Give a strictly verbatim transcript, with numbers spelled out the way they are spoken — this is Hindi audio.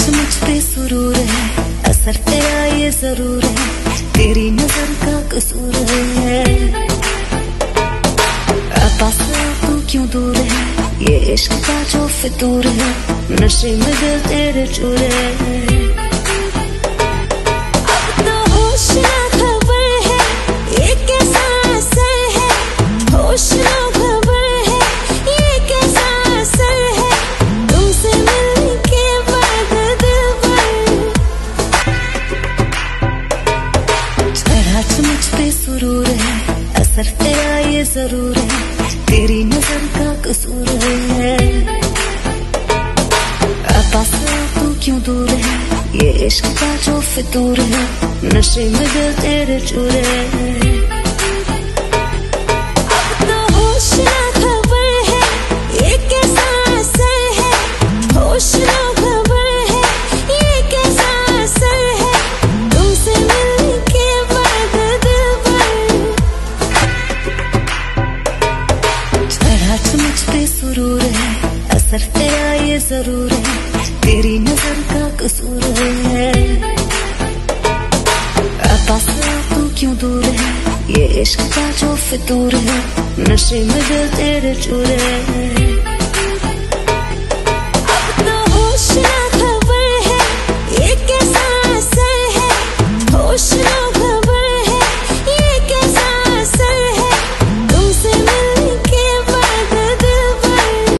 मुझ पे सुरूर है, असर तेरा ये जरूर है, तेरी नजर का कसूर है। पास तू क्यों दूर है, ये इश्क का जो फितूर है, नशे में दिल तेरे चूर है। अब तो होश ना खबर है, ये कैसा असर है, होश ना खबर है, ये कैसा असर है, तुमसे मिलने के बाद दिल भर चढ़ा मुझ पे सुरूर है, असर तेरा ये जरूर है, तेरी नजर का कसूर है। पास तू क्यों दूर है, ये इश्क का जो फितूर है, नशे में दिल तेरे चूर है। अब तो होश ना खबर है, ये कैसा असर है, होश ना खबर है, ये कैसा असर है, तुमसे मिलने के बाद दिल भर चढ़ा मुझ पे सुरूर है, असर तेरा ये जरूर है, तेरी नजर का कसूर है। पास तू क्यों दूर है, ये इश्क का जो फितूर है, नशे में दिल तेरे चूर है।